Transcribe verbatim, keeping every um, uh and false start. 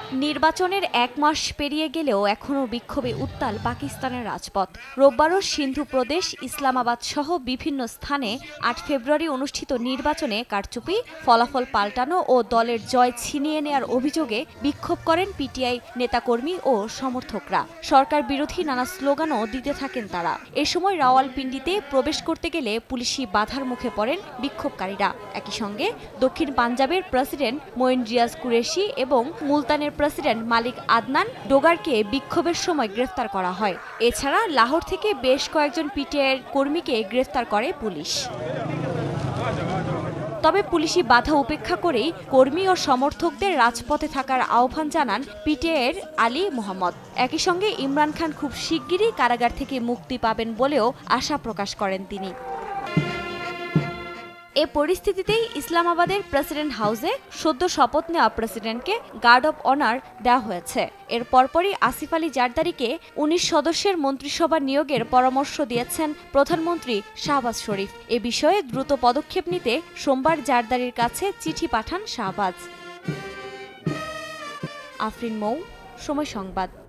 নির্বাচনের এক মাস পেরিয়ে গেলেও এখনও বিক্ষোভে উত্তাল পাকিস্তানের রাজপথ। রোববারও সিন্ধু প্রদেশ, ইসলামাবাদ সহ বিভিন্ন স্থানে আট ফেব্রুয়ারি অনুষ্ঠিত নির্বাচনে কারচুপি, ফলাফল পাল্টানো ও দলের জয় ছিনিয়ে নেয়ার অভিযোগে বিক্ষোভ করেন পিটিআই নেতাকর্মী ও সমর্থকরা। সরকার বিরোধী নানা স্লোগানও দিতে থাকেন তারা। এ সময় রাওয়ালপিন্ডিতে প্রবেশ করতে গেলে পুলিশি বাধার মুখে পড়েন বিক্ষোভকারীরা। একই সঙ্গে দক্ষিণ পাঞ্জাবের প্রেসিডেন্ট মঈন রিয়াজ কুরেশি এবং মুলতানের প্রেসিডেন্ট মালিক আদনান ডোগারকে বিক্ষোভের সময় গ্রেফতার করা হয়। এছাড়া লাহোর থেকে বেশ কয়েকজন পিটিআইয়ের কর্মীকে গ্রেফতার করে পুলিশ। তবে পুলিশি বাধা উপেক্ষা করেই কর্মী ও সমর্থকদের রাজপথে থাকার আহ্বান জানান পিটিআইয়ের আলী মোহাম্মদ। একই সঙ্গে ইমরান খান খুব শিগগিরই কারাগার থেকে মুক্তি পাবেন বলেও আশা প্রকাশ করেন তিনি। এ পরিস্থিতিতেই ইসলামাবাদের প্রেসিডেন্ট হাউসে সদ্য শপথ নেওয়া প্রেসিডেন্টকে গার্ড অব অনার দেওয়া হয়েছে। এর পরপরই আসিফ আলী জারদারিকে উনিশ সদস্যের মন্ত্রিসভা নিয়োগের পরামর্শ দিয়েছেন প্রধানমন্ত্রী শাহবাজ শরীফ। এ বিষয়ে দ্রুত পদক্ষেপ নিতে সোমবার জারদারির কাছে চিঠি পাঠান শাহবাজ। আফরিন মৌ, সময় সংবাদ।